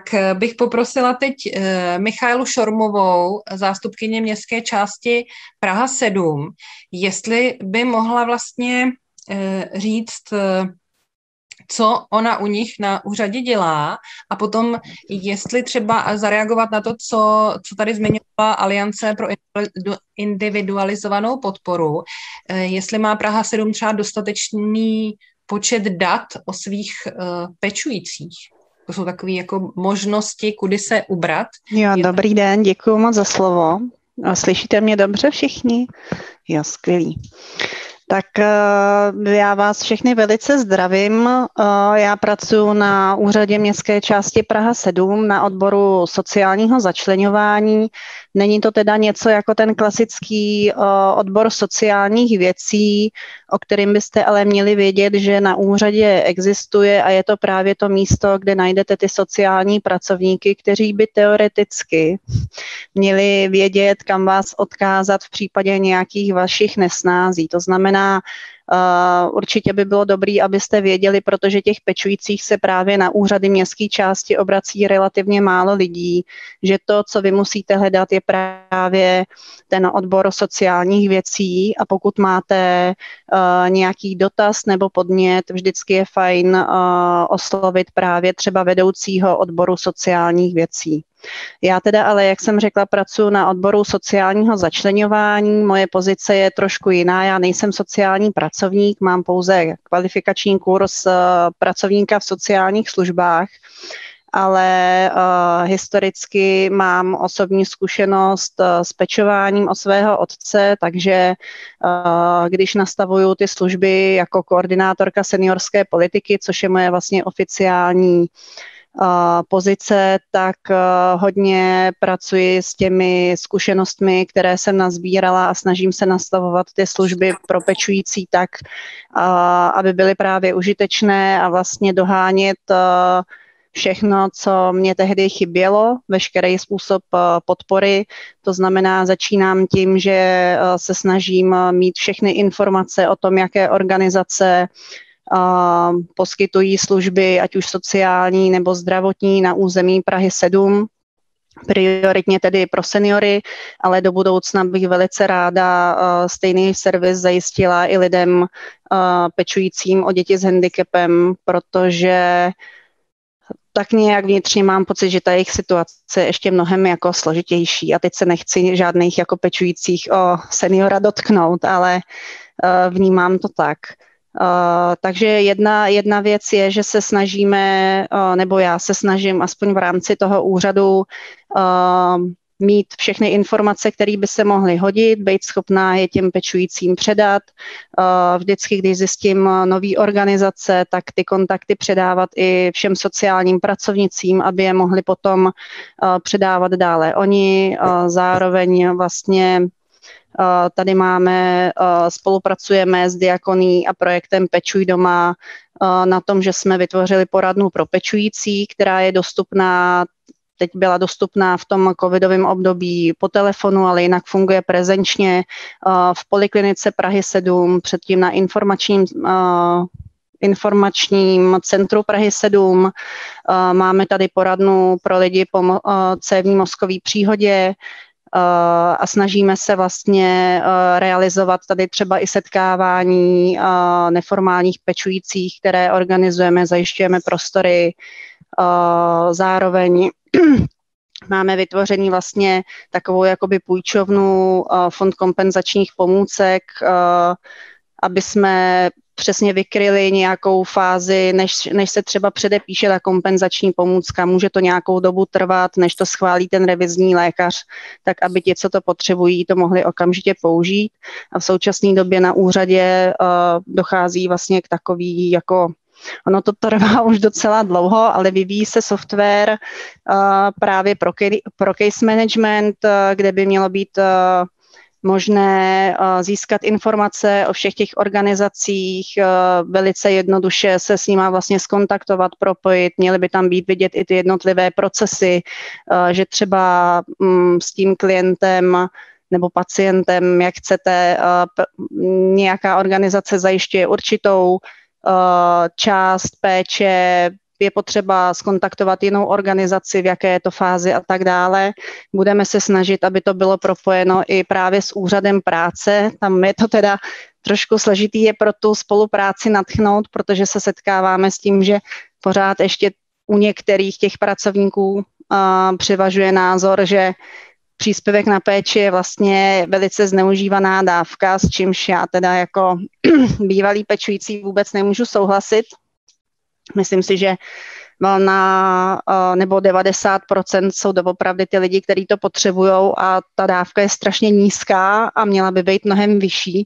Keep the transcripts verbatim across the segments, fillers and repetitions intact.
bych poprosila teď Michaelu Šormovou, zástupkyně městské části Praha sedm, jestli by mohla vlastně říct, co ona u nich na úřadě dělá a potom jestli třeba zareagovat na to, co, co tady zmiňovala Aliance pro individualizovanou podporu, jestli má Praha sedm třeba dostatečný počet dat o svých uh, pečujících. To jsou takové jako možnosti, kudy se ubrat. Jo, dobrý den, děkuji moc za slovo. Slyšíte mě dobře všichni? Jo, skvělý. Tak já vás všechny velice zdravím. Já pracuji na úřadě městské části Praha sedm na odboru sociálního začleňování. Není to teda něco jako ten klasický odbor sociálních věcí, o kterém byste ale měli vědět, že na úřadě existuje a je to právě to místo, kde najdete ty sociální pracovníky, kteří by teoreticky měli vědět, kam vás odkázat v případě nějakých vašich nesnází. To znamená, Uh, určitě by bylo dobré, abyste věděli, protože těch pečujících se právě na úřady městské části obrací relativně málo lidí, že to, co vy musíte hledat, je právě ten odbor sociálních věcí a pokud máte uh, nějaký dotaz nebo podnět, vždycky je fajn uh, oslovit právě třeba vedoucího odboru sociálních věcí. Já teda ale, jak jsem řekla, pracuji na odboru sociálního začleňování, moje pozice je trošku jiná, já nejsem sociální pracovník, mám pouze kvalifikační kurz pracovníka v sociálních službách, ale uh, historicky mám osobní zkušenost uh, s pečováním o svého otce, takže uh, když nastavuju ty služby jako koordinátorka seniorské politiky, což je moje vlastně oficiální Uh, pozice, tak uh, hodně pracuji s těmi zkušenostmi, které jsem nazbírala a snažím se nastavovat ty služby pro pečující tak, uh, aby byly právě užitečné a vlastně dohánět uh, všechno, co mě tehdy chybělo, veškerý způsob uh, podpory. To znamená, začínám tím, že uh, se snažím mít všechny informace o tom, jaké organizace Uh, poskytují služby, ať už sociální nebo zdravotní na území Prahy sedm, prioritně tedy pro seniory, ale do budoucna bych velice ráda uh, stejný servis zajistila i lidem uh, pečujícím o děti s handicapem, protože tak nějak vnitřně mám pocit, že ta jejich situace je ještě mnohem jako složitější a teď se nechci žádných jako pečujících o seniora dotknout, ale uh, vnímám to tak. Uh, takže jedna, jedna věc je, že se snažíme, uh, nebo já se snažím aspoň v rámci toho úřadu uh, mít všechny informace, které by se mohly hodit, být schopná je těm pečujícím předat. Uh, vždycky, když zjistím nový organizace, tak ty kontakty předávat i všem sociálním pracovnicím, aby je mohli potom uh, předávat dále oni. Uh, zároveň vlastně tady máme, spolupracujeme s Diakoní a projektem Pečuj doma na tom, že jsme vytvořili poradnu pro pečující, která je dostupná, teď byla dostupná v tom covidovém období po telefonu, ale jinak funguje prezenčně v Poliklinice Prahy sedm, předtím na informačním informačním centru Prahy sedm. Máme tady poradnu pro lidi po cévní mozkové příhodě, a snažíme se vlastně realizovat tady třeba i setkávání neformálních pečujících, které organizujeme, zajišťujeme prostory. Zároveň máme vytvořený vlastně takovou jakoby půjčovnu, fond kompenzačních pomůcek, aby jsme přesně vykryli nějakou fázi, než, než se třeba předepíše ta kompenzační pomůcka. Může to nějakou dobu trvat, než to schválí ten revizní lékař, tak aby ti, co to potřebují, to mohli okamžitě použít. A v současné době na úřadě uh, dochází vlastně k takový jako ono to trvá už docela dlouho, ale vyvíjí se software uh, právě pro, pro case management, uh, kde by mělo být uh, možné uh, získat informace o všech těch organizacích, uh, velice jednoduše se s nima vlastně skontaktovat, propojit, měly by tam být vidět i ty jednotlivé procesy, uh, že třeba um, s tím klientem nebo pacientem, jak chcete, uh, p- nějaká organizace zajišťuje určitou uh, část péče, je potřeba skontaktovat jinou organizaci, v jaké je to fázi a tak dále. Budeme se snažit, aby to bylo propojeno i právě s úřadem práce. Tam je to teda trošku složitý je pro tu spolupráci nadchnout, protože se setkáváme s tím, že pořád ještě u některých těch pracovníků uh, převažuje názor, že příspěvek na péči je vlastně velice zneužívaná dávka, s čímž já teda jako bývalý pečující vůbec nemůžu souhlasit. Myslím si, že valná nebo devadesát procent jsou doopravdy ty lidi, kteří to potřebují a ta dávka je strašně nízká a měla by být mnohem vyšší.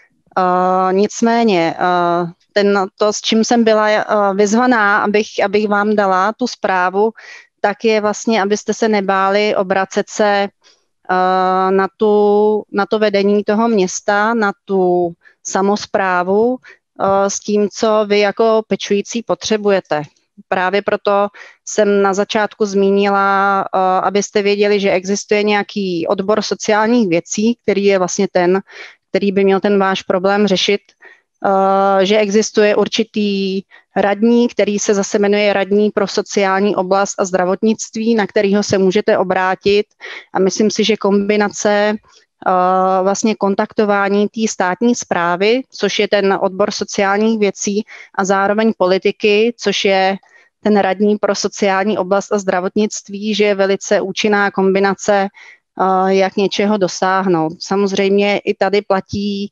Uh, nicméně, uh, ten, to, s čím jsem byla uh, vyzvaná, abych, abych vám dala tu zprávu, tak je vlastně, abyste se nebáli obracet se uh, na, tu, na to vedení toho města, na tu samosprávu uh, s tím, co vy jako pečující potřebujete. Právě proto jsem na začátku zmínila, uh, abyste věděli, že existuje nějaký odbor sociálních věcí, který je vlastně ten, který by měl ten váš problém řešit, uh, že existuje určitý radní, který se zase jmenuje radní pro sociální oblast a zdravotnictví, na kterého se můžete obrátit a myslím si, že kombinace uh, vlastně kontaktování té státní správy, což je ten odbor sociálních věcí a zároveň politiky, což je ten radní pro sociální oblast a zdravotnictví, že je velice účinná kombinace, Uh, jak něčeho dosáhnout. Samozřejmě i tady platí,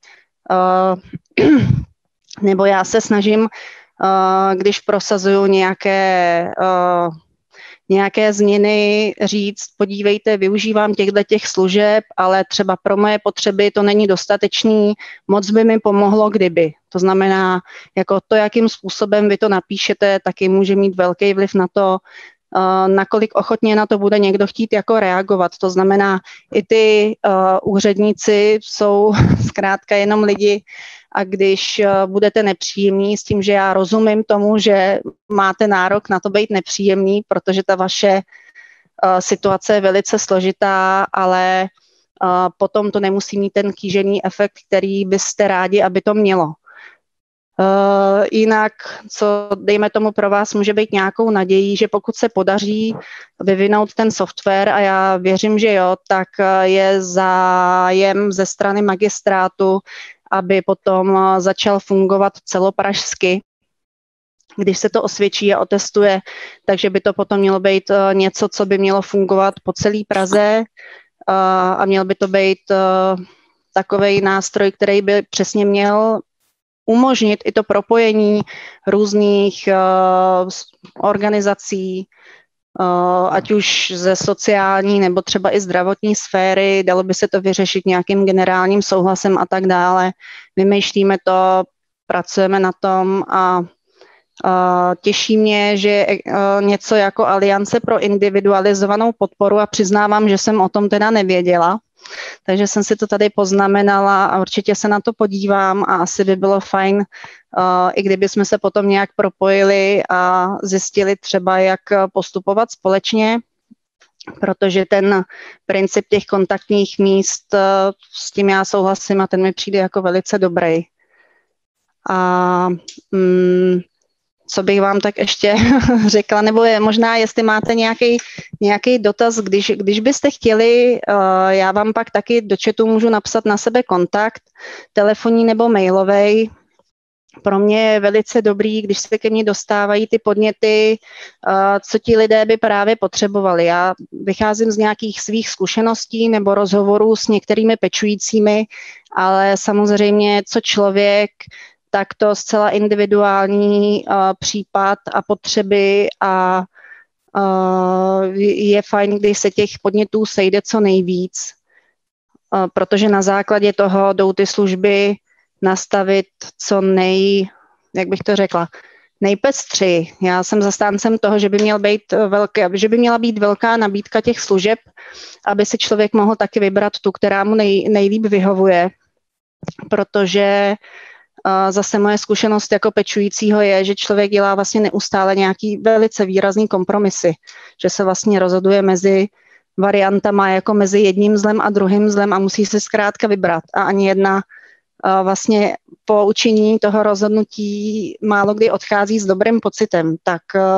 uh, nebo já se snažím, uh, když prosazuju nějaké, uh, nějaké změny, říct, podívejte, využívám těchto těch služeb, ale třeba pro moje potřeby to není dostatečný, moc by mi pomohlo, kdyby. To znamená, jako to, jakým způsobem vy to napíšete, taky může mít velký vliv na to, nakolik ochotně na to bude někdo chtít jako reagovat. To znamená, i ty uh, úředníci jsou zkrátka jenom lidi a když uh, budete nepříjemní s tím, že já rozumím tomu, že máte nárok na to být nepříjemný, protože ta vaše uh, situace je velice složitá, ale uh, potom to nemusí mít ten kýžený efekt, který byste rádi, aby to mělo. Uh, jinak, co dejme tomu pro vás může být nějakou nadějí, že pokud se podaří vyvinout ten software, a já věřím, že jo, tak je zájem ze strany magistrátu, aby potom začal fungovat celopražsky, když se to osvědčí a otestuje, takže by to potom mělo být uh, něco, co by mělo fungovat po celé Praze uh, a měl by to být uh, takovej nástroj, který by přesně měl umožnit i to propojení různých uh, organizací, uh, ať už ze sociální nebo třeba i zdravotní sféry, dalo by se to vyřešit nějakým generálním souhlasem a tak dále. Vymýšlíme to, pracujeme na tom a uh, těší mě, že uh, něco jako Aliance pro individualizovanou podporu a přiznávám, že jsem o tom teda nevěděla. Takže jsem si to tady poznamenala a určitě se na to podívám a asi by bylo fajn, uh, i kdyby jsme se potom nějak propojili a zjistili třeba, jak postupovat společně, protože ten princip těch kontaktních míst, uh, s tím já souhlasím a ten mi přijde jako velice dobrý. A um, co bych vám tak ještě řekla, nebo je možná, jestli máte nějaký, nějaký dotaz, když, když byste chtěli, uh, já vám pak taky do chatu můžu napsat na sebe kontakt, telefonní nebo mailovej. Pro mě je velice dobrý, když se ke mně dostávají ty podněty, uh, co ti lidé by právě potřebovali. Já vycházím z nějakých svých zkušeností nebo rozhovorů s některými pečujícími, ale samozřejmě, co člověk, tak to zcela individuální uh, případ a potřeby a uh, je fajn, když se těch podnětů sejde co nejvíc, uh, protože na základě toho jdou ty služby nastavit co nej, jak bych to řekla, nejpestřeji. Já jsem zastáncem toho, že by, měl být velké, že by měla být velká nabídka těch služeb, aby si člověk mohl taky vybrat tu, která mu nej, nejlíp vyhovuje, protože zase moje zkušenost jako pečujícího je, že člověk dělá vlastně neustále nějaký velice výrazný kompromisy, že se vlastně rozhoduje mezi variantama jako mezi jedním zlem a druhým zlem a musí se zkrátka vybrat a ani jedna vlastně po učinění toho rozhodnutí málo kdy odchází s dobrým pocitem. Tak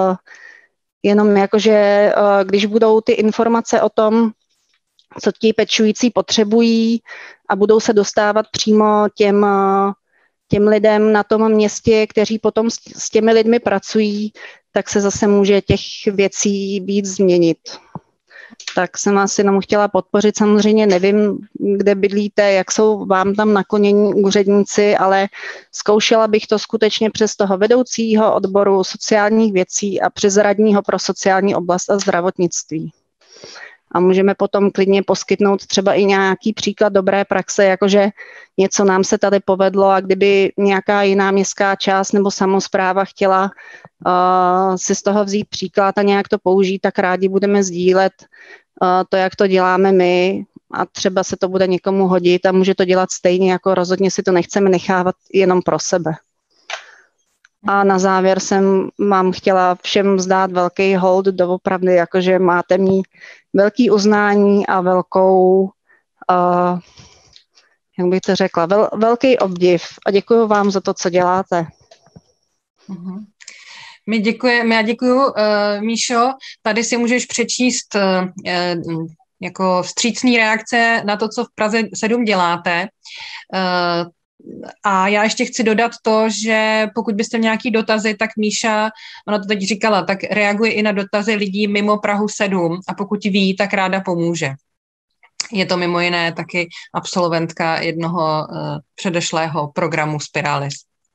jenom jakože, když budou ty informace o tom, co ti pečující potřebují a budou se dostávat přímo těm, těm lidem na tom městě, kteří potom s, s těmi lidmi pracují, tak se zase může těch věcí víc změnit. Tak jsem vás jenom chtěla podpořit. Samozřejmě nevím, kde bydlíte, jak jsou vám tam naklonění úředníci, ale zkoušela bych to skutečně přes toho vedoucího odboru sociálních věcí a přes radního pro sociální oblast a zdravotnictví. A můžeme potom klidně poskytnout třeba i nějaký příklad dobré praxe, jakože něco nám se tady povedlo a kdyby nějaká jiná městská část nebo samospráva chtěla uh, si z toho vzít příklad a nějak to použít, tak rádi budeme sdílet uh, to, jak to děláme my a třeba se to bude někomu hodit a může to dělat stejně, jako rozhodně si to nechceme nechávat jenom pro sebe. A na závěr jsem vám chtěla všem vzdát velký hold doopravdy, jakože máte mít velký uznání a velkou, uh, jak bych to řekla, vel, velký obdiv. A děkuji vám za to, co děláte. Uh-huh. My děkujeme, já děkuji, uh, Míšo. Tady si můžeš přečíst uh, jako vstřícný reakce na to, co v Praze sedm děláte. Uh, A já ještě chci dodat to, že pokud byste měli nějaký dotazy, tak Míša, ona to teď říkala, tak reaguje i na dotazy lidí mimo Prahu sedm a pokud ví, tak ráda pomůže. Je to mimo jiné taky absolventka jednoho uh, předešlého programu Spiralis.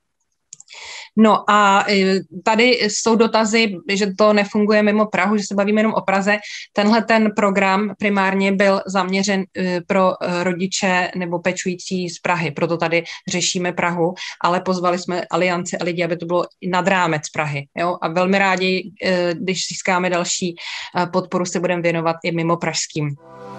No a tady jsou dotazy, že to nefunguje mimo Prahu, že se bavíme jenom o Praze. Tenhle ten program primárně byl zaměřen pro rodiče nebo pečující z Prahy, proto tady řešíme Prahu, ale pozvali jsme alianci a lidi, aby to bylo nad rámec Prahy. Jo? A velmi rádi, když získáme další podporu, se budeme věnovat i mimo pražským.